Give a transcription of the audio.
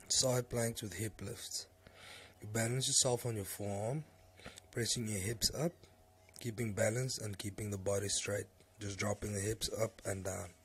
Side planks with hip lifts. You balance yourself on your forearm, pressing your hips up, keeping balance and keeping the body straight. Just dropping the hips up and down.